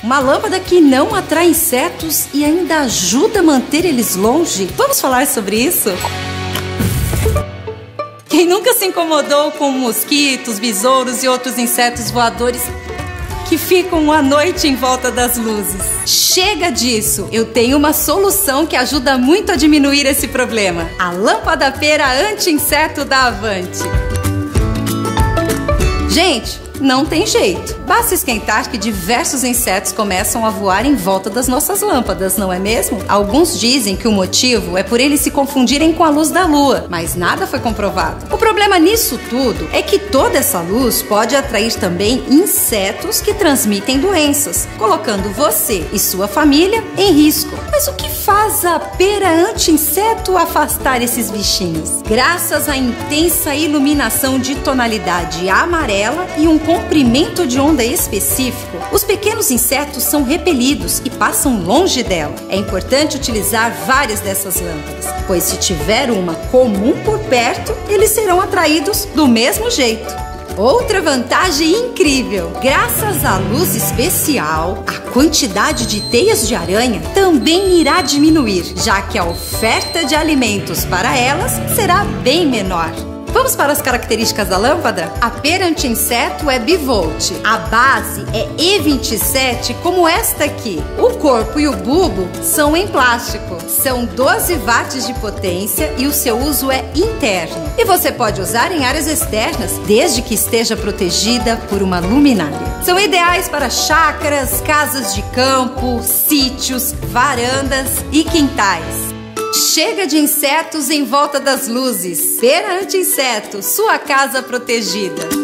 Uma lâmpada que não atrai insetos e ainda ajuda a manter eles longe. Vamos falar sobre isso? Quem nunca se incomodou com mosquitos, besouros e outros insetos voadores que ficam a noite em volta das luzes? Chega disso! Eu tenho uma solução que ajuda muito a diminuir esse problema. A lâmpada pera anti-inseto da Avante. Gente, não tem jeito. Basta esquentar que diversos insetos começam a voar em volta das nossas lâmpadas, não é mesmo? Alguns dizem que o motivo é por eles se confundirem com a luz da lua, mas nada foi comprovado. O problema nisso tudo é que toda essa luz pode atrair também insetos que transmitem doenças, colocando você e sua família em risco. Mas o que faz a pera anti-inseto afastar esses bichinhos? Graças à intensa iluminação de tonalidade amarela e um comprimento de onda específico, os pequenos insetos são repelidos e passam longe dela. É importante utilizar várias dessas lâmpadas, pois se tiver uma comum por perto, eles serão atraídos do mesmo jeito. Outra vantagem incrível: graças à luz especial, a quantidade de teias de aranha também irá diminuir, já que a oferta de alimentos para elas será bem menor. Vamos para as características da lâmpada? A pera anti-inseto é bivolt. A base é E27, como esta aqui. O corpo e o bulbo são em plástico. São 12 watts de potência e o seu uso é interno. E você pode usar em áreas externas, desde que esteja protegida por uma luminária. São ideais para chácaras, casas de campo, sítios, varandas e quintais. Chega de insetos em volta das luzes. Pera anti-inseto, sua casa protegida.